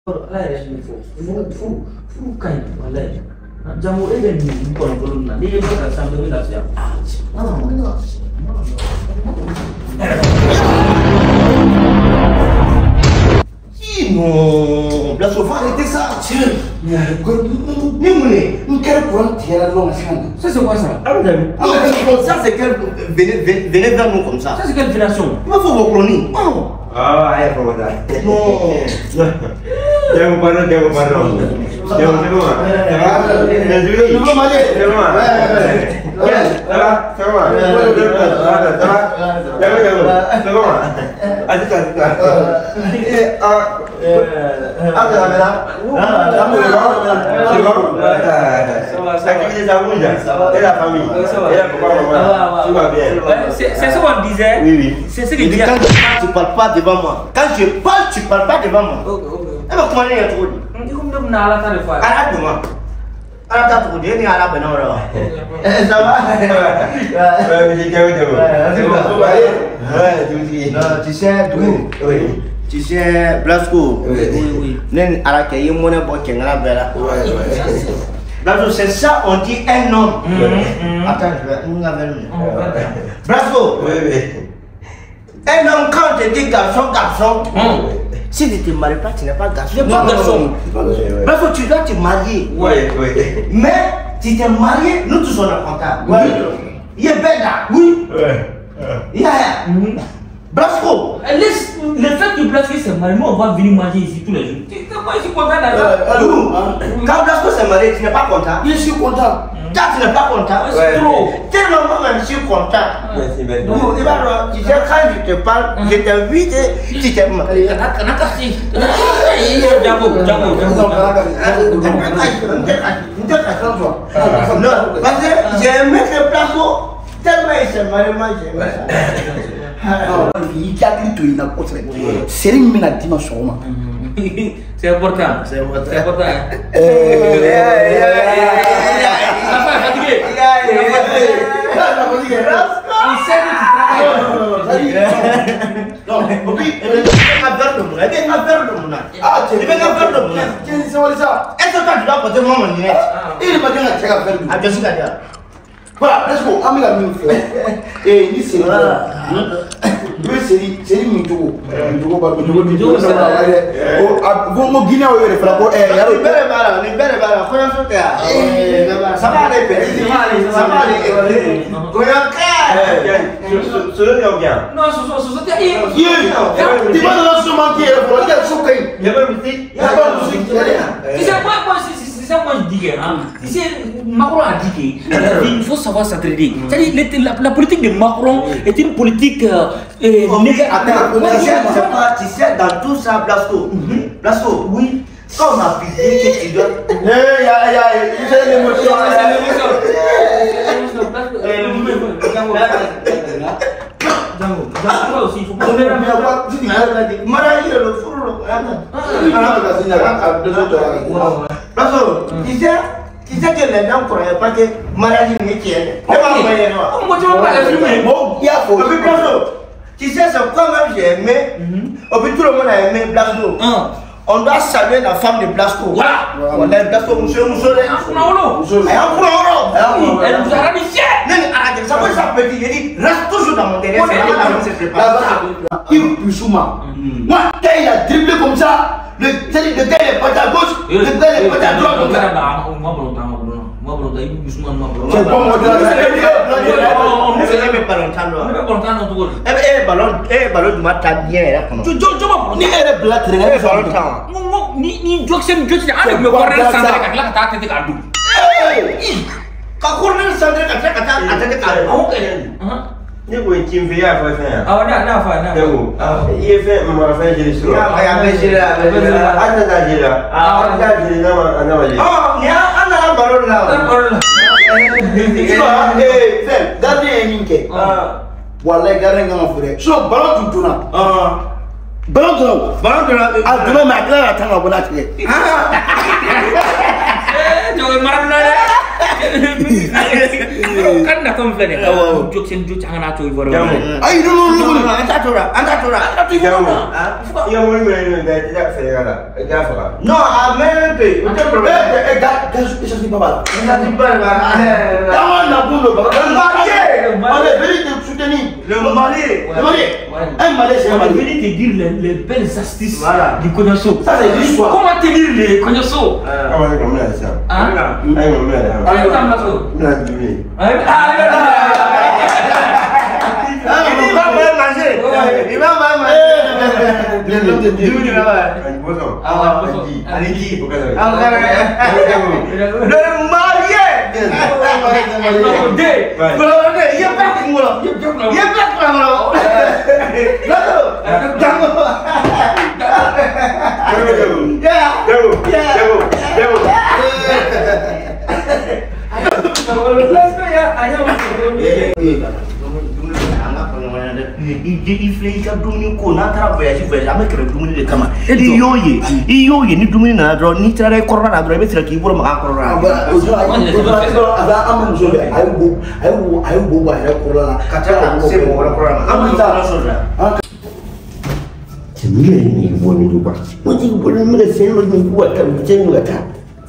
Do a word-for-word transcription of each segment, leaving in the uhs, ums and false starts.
Ala yɛrɛ min fɔ furu furu furu ka ɲi walayi jamu e bɛ nin kɔnɔbolo na n'i ye bɔ ka san bɛɛ bɛ lafiya. Non, la sofa était ça. Ni mun ye n kɛra courant tigɛra dɔrɔn ka se ka na. Ça c'est quoi ça? Ça c'est quel venez venez vers nous comme ça. Ça c'est quelle fellation? Il m'a fait vos chroniques. Ah, ayah kau dah. Non. Jangan parah, jangan parah. Jangan semua. Jangan juga. Belum aja. Semua. Salah, semua. Salah, salah. Jangan, jangan. Semua. Asyik, asyik. Eh, ah, apa namanya? Kamu Semua. Activité sabun je. Et la famille. Et la papa, maman. Tout va bien. C'est ce qu'on disait. Oui, oui. C'est ce qu'il dit. Quand tu parles pas devant moi. Quand je parle, tu parles pas devant moi. Eh ben comment il y a trop dit? Il comme nous n'a la table fois. Arrête de moi. Arrête de dire ni à la bonne heure. Eh ça va? Ouais, mais j'ai qu'à vous dire. Ouais, tu me dis. Non, tu sais d'où? Oui. Tu sais Blasco. Oui, oui. Nen à la caille mon bon qui est là belle. Ouais, ouais. Blasco, c'est ça on dit un homme. Attends, je vais nous avons. Blasco. Oui, oui. Un homme quand tu dis garçon, garçon. Si tu ne te maries pas, tu n'es pas garçon. Tu n'es pas garçon. Blasco, tu dois te marier. Oui, oui. Mais si tu es marié, nous tous on est contents. Oui. Il est belle là. Oui. Ouais. Il y a. Blasco. Laisse le fait que Blasco s'est marié, nous on va venir manger ici tous les jours. Tu n'es pas ici content d'ailleurs. Quand Blasco s'est marié, tu n'es pas content. Je suis content. Toi, tu n'es pas content. C'est trop. Tellement moi-même, je suis content. Merci, merci. Nous, tu sais, quand je te parle, je t'invite, tu t'es marié. Django, Django, Non, parce que j'ai aimé ce Blasco. Tellement il s'est marié, moi j'ai aimé ça. Il y a une truc qui est c'est une minute dimanche. C'est important. C'est important. C'est important. Il sait que tu travailles. Non, Bobby, il veut un verre de mouna. Il veut un verre de mouna. Ah, tu veux un verre de mouna. Qu'est-ce que c'est ça? Est-ce que tu dois porter moi mon lunette? Il m'a dit que tu as fait Ah, bien sûr, d'ailleurs. voilà, let's go. I'm going to go. Et il c'est là. Deux séries, série Mintogo. Mintogo, bah, Mintogo, Mintogo, ça va. Oh, vous me guinez au lieu de faire quoi? Eh, y'a le bel bala, le bel bala, quoi ça fait? Ça va aller, ça va aller. Quoi ça? Celui qui est bien. Non, ce sont ce sont des yeah, tu vas dans ce manquer, il y a ce qu'il Il y a pas de musique. il y a pas de musique. Tu sais, moi, moi, c'est ça moi je dis que, hein. Tu sais, Macron a dit qu'il faut savoir s'entraider. C'est-à-dire, la, la politique de Macron est une politique euh, euh, négative. Attends, tu sais, dans tout ça, Blasco, Blasco, oui, quand on a pitié que tu dois. Eh, il y a, il y a, il y a l'émotion. Django aussi, il faut pas. Marié le four, Blasco, tu sais, tu sais que les gens ne croyaient pas que mariage est métier. Moi, tu vas pas les filmer. Bon, il y a faux. Tu sais, c'est quand même j'ai aimé, et puis tout le monde a aimé Blasco. On doit saluer la femme de Blasco. Voilà. Voilà, Blasco, monsieur, monsieur. Un foulard. Et un foulard. Elle nous a rabiché. Non, mais arrêtez, ça veut ça petit. Je dis, reste toujours dans mon derrière. C'est là que se prépare. Il plus souvent. Moi, quand il a dribblé comme ça, le gars est pas à gauche, le gars est pas à droite comme ça. Moi, bon, il est bon, C'est bon, moi, On ne fait même pas longtemps. on est pas content dans tout le monde. Eh, ballon, eh, ballon du matin bien là. Tu tu tu vas Ni elle est blague, elle Eh, est ballon blague. temps. ni ni jok sem jok ni ada me corner sandra ka la ka ta te ka du. Ka corner sandra ka ta ka ta ate ka. Ok. Ni ko tim fi ya fa fa. Ah na na fa na. Django. Il est fait ma fa je suis. Ya ya be jira. Ata da jira. Ah, da jira na ma na ma jira. Oh, ni ana ballon là. Eh, fais, gardez un minke. Wallah, gardez un frère. So, ballon tout tourna. Ballon tourna. Ballon de la. Ah, tourna, mais à la tanga, on a tiré. Eh, tu es marre là. kan na tom flane jok sen jok hanga to ivoire ay no no no anta tora anta tora iya mo ni me da tidak Senegal ga fa no a même pays eh ga ga ça c'est pas mal ça c'est pas mal ah na boulot ba le Mali on est venu te soutenir le Mali le Mali un Mali c'est un on est Mali venu te dire les, les belles astuces voilà. du Konyoso. Ça c'est l'histoire. Comment te dire les Konyoso? ah ouais comme ça Hein? ay mo me da Allez, on a ça. na dumi Ah, il va mal manger il va mal manger le nom de Dieu du là boso ah, allez qui pour le marié Dé. il y a pas de moula il y a pas de moula Jango yeah il fait il a dumuni ko na tra voyage voyage avec le dumuni de kama i yoye i yoye ni dumuni na dro ni tra re corona na dro be tra ki bolo ma corona aba ama nzo ayo bo ayo ayo bo ba ya corona kata se mo corona amanta soja Mire ni boni duba. Wati boni mire sen lo ni kuwa ta sen lo ta.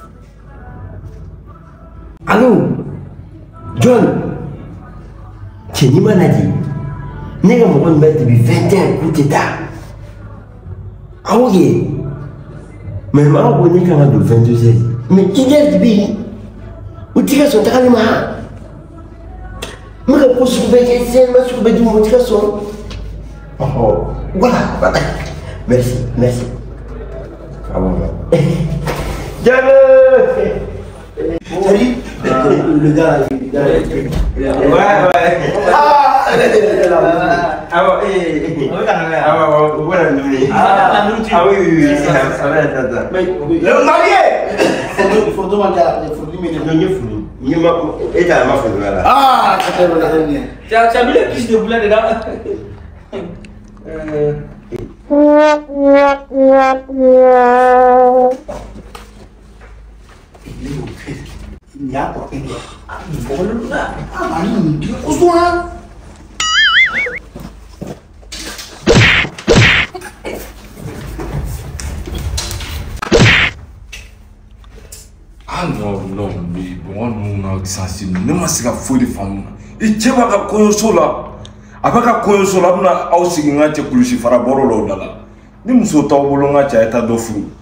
Allô John. Tu ni maladie. Nega mo on bet bi vingt et un coup d'état. Ah oui. Mais ma on ni kana do vingt-deux heures. Mais il est bi. O tika so ta ma. Mira posso ver que sen ma su be du mo tika so. Oh, voilà, voilà. Merci, merci. Ah bon, là. Salut, le gars, le gars. Ouais, ouais. Ah, ah bon, eh. Ah bon, voilà, nous. Ah, ah oui, oui, oui. Ça va, ça va. le marié il faut demander à il faut lui mettre Non, il faut. Il m'a et t'as ma fait là. ah, ça fait le dernier. Tu as, tu as mis les pièces de boulot dedans. Euh... Il y a quoi? Il y a. Ah, il faut le faire. Ah, Marie, tu es au soin. Ah non, non, mais bon, nous, on a sensible. Ne m'a pas fait de femme. Et tu vas à Koyoso là. Avec la Koyoso là, on a aussi un petit peu de faraboro là. Ni muso taw bolonga cha eta dofu.